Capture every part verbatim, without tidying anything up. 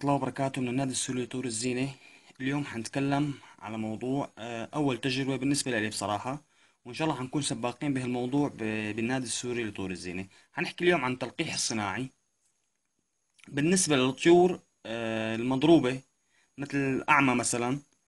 الله وبركاته من النادي السوري لطور الزينة. اليوم حنتكلم على موضوع آه، أول تجربة بالنسبة لي بصراحة، وإن شاء الله حنكون سباقين بهالموضوع ب- بالنادي السوري لطور الزينة. حنحكي اليوم عن التلقيح الصناعي بالنسبة للطيور آه، المضروبة، مثل الأعمى مثلا.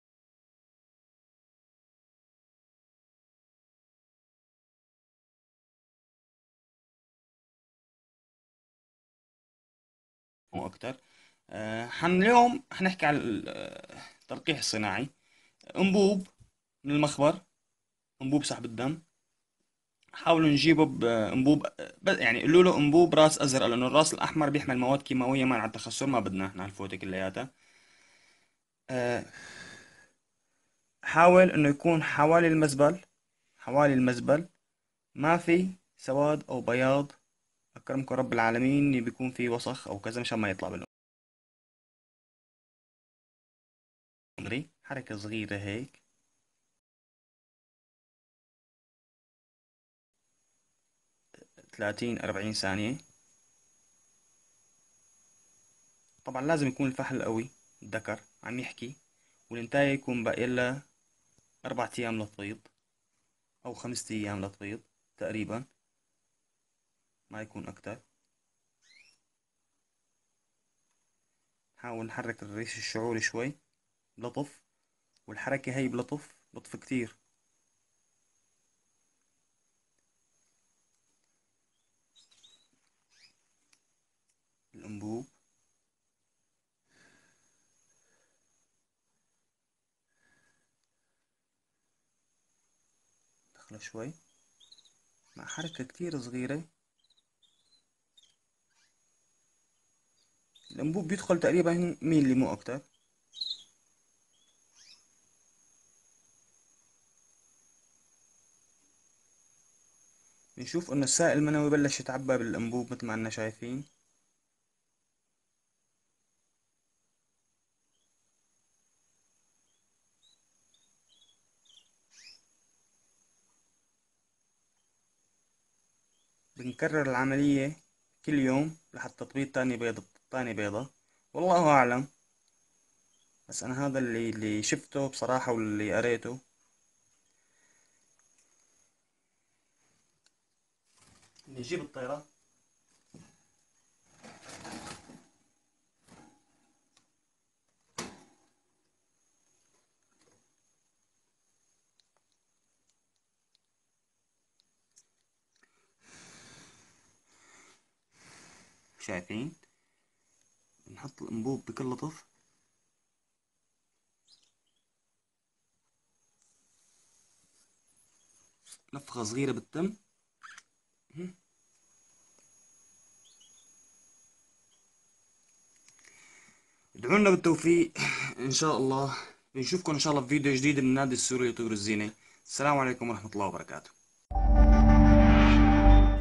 وأكثر آه، حن اليوم حنحكي على ال- آه، التلقيح الصناعي. أنبوب من المخبر، أنبوب سحب الدم. حاولوا نجيبه بانبوب، ب- يعني قولوا له انبوب راس ازرق، لانه الراس الاحمر بيحمل مواد كيماويه منع التخثر، ما بدنا احنا هالفوتة كلياتها. آه، حاول انه يكون حوالي المزبل، حوالي المزبل ما في سواد او بياض. اكرمكم رب العالمين بيكون في وسخ او كذا مشان ما يطلع بالعمري. حركة صغيرة هيك، ثلاثين أربعين ثانية. طبعا لازم يكون الفحل قوي، الذكر عم يحكي، والانتاية يكون باقي لها أربعة أيام لتبيض أو خمسة أيام لتبيض تقريبا، ما يكون أكتر. نحاول نحرك الريش الشعوري شوي بلطف، والحركة هي بلطف لطف كتير. الأنبوب دخله شوي مع حركة كتير صغيرة. الأنبوب بيدخل تقريبا ميلي مو أكتر. بنشوف إنه السائل المنوي بلش يتعبى بالأنبوب مثل ما عنا شايفين. بنكرر العملية كل يوم لحتى تبيض تاني بيضة، تاني بيضة. والله أعلم، بس أنا هذا اللي اللي شفته بصراحة واللي قريته. نجيب الطيرة، شايفين؟ بنحط الأنبوب بكل لطف، نفخة صغيرة بالتم. ادعوا لنا بالتوفيق ان شاء الله. بنشوفكم ان شاء الله في فيديو جديد من النادي السوري لطيور الزينة. السلام عليكم ورحمة الله وبركاته.